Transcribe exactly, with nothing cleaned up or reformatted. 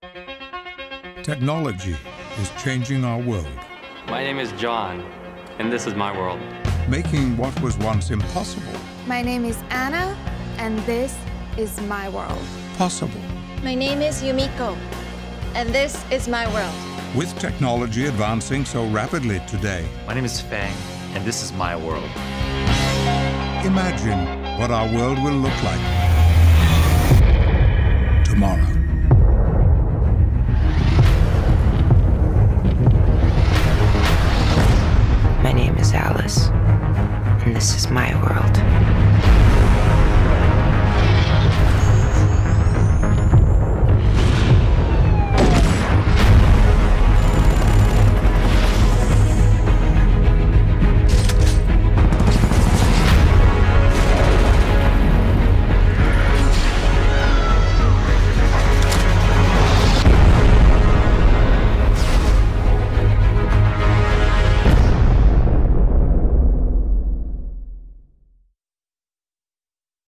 Technology is changing our world, My name is John, and this is my world. making what was once impossible My name is Anna, and this is my world. possible. My name is Yumiko, and this is my world. With technology advancing so rapidly today, My name is Fang, and this is my world. imagine what our world will look like tomorrow. My name is Alice, and this is my world.